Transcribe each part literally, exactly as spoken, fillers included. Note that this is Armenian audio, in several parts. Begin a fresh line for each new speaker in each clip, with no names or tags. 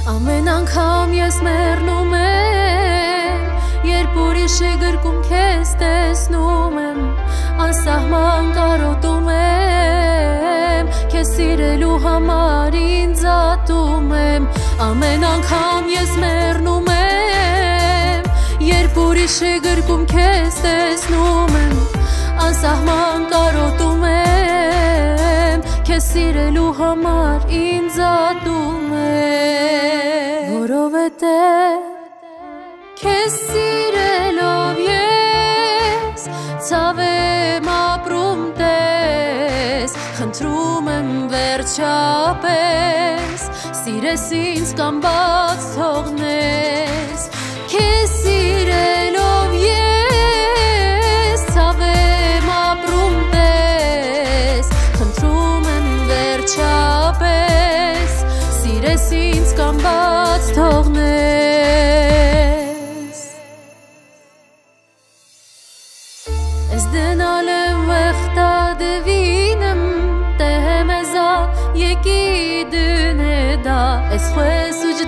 Ամեն անգամ ես մեռնում եմ, երբ ուրիշի գրկում քեզ տեսնում եմ, անսահման կարոտում եմ, քեզ սիրելու համար ինձ ատում եմ։ Ամեն անգամ ես մեռնում եմ, երբ ուրիշի գրկում քեզ տեսնում եմ, անսահման կարոտում եմ, քեզ սիրելու համար ինձ ատում եմ։ Որովհետև քեզ սիրելով ես ցավ եմ ապրում տես, խնդրում եմ վերջապես սիրես ինձ կամ բաց թողնես։ Քեզ սիրելով ես ցավ եմ ապրում տես, խնդրում եմ վերջապես սիրես ինձ կամ բաց թողնես։ Ես դնալ եմ վեղտա դվինեմ, տեհեմ եզա եկի դնեդա, ես խվես ուջ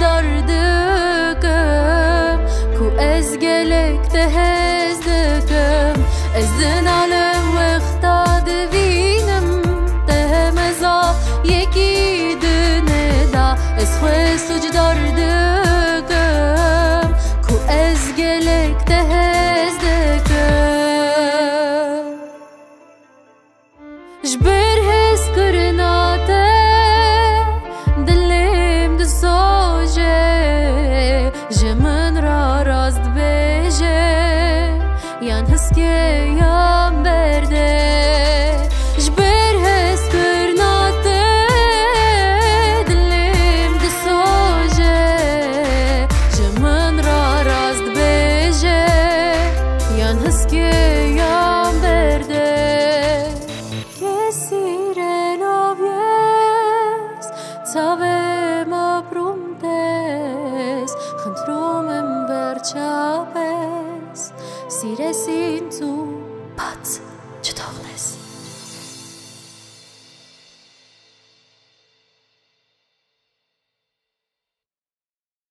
դարդկım, քու ես գելեք տեհես դկım, ես դնալ եմ վեղտա դվինեմ, տեհեմ եզա եկի դնեդա, ես խվես ուջ դարդկım, քու ես գելեք տեհես դկım։ Жбер hez kırnate, dilim dsoje, jemen ra rast beje, yan haske yan berde. Жбер hez kırnate, dilim dsoje, jemen ra rast beje, yan haske yan berde. Ցավ եմ ապրում տես, խնդրում եմ վերջապես սիրես ինձ ու բաց